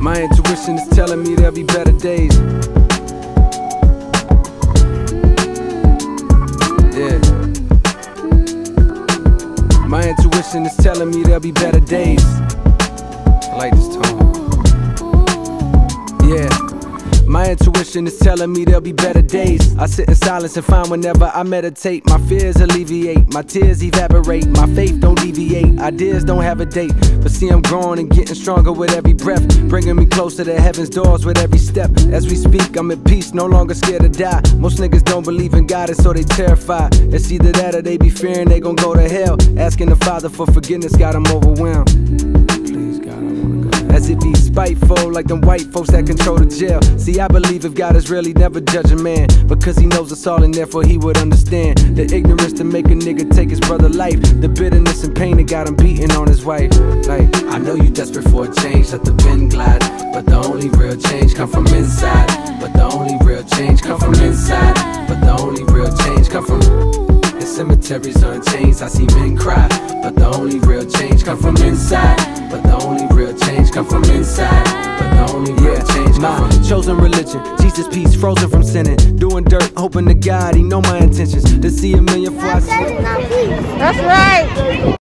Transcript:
My intuition is telling me there'll be better days. Yeah. My intuition is telling me there'll be better days. I like this tone. Yeah. My intuition is telling me there'll be better days. I sit in silence and find whenever I meditate, my fears alleviate, my tears evaporate, my faith don't deviate, ideas don't have a date. But see, I'm growing and getting stronger with every breath, bringing me closer to heaven's doors with every step. As we speak, I'm at peace, no longer scared to die. Most niggas don't believe in God, and so they terrified. It's either that or they be fearing they gon' go to hell. Asking the Father for forgiveness got them overwhelmed. Please, God, I wanna go. As if he's spiteful, like them white folks that control the jail. See, I believe if God is real, he never judge a man, because he knows us all and therefore he would understand the ignorance to make a nigga take his brother's life, the bitterness and pain that got him beating on his wife. Like, I know you desperate for a change, let the pen glide, but the only real change come from inside. But the only real change come from inside. But the only real change come from the cemeteries are in chains, I see men cry. But the only real change come from inside. But the only real change come from inside. But the only real change come from chosen religion, Jesus peace, frozen from sinning, doing dirt, hoping to God he know my intentions, to see a million before I see. That's right.